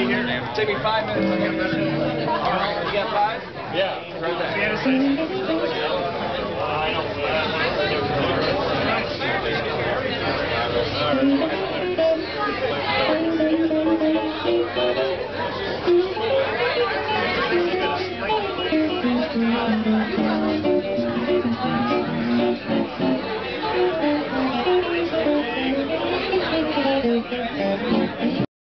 Take me 5 minutes. All right, you got 5? Yeah. Right there.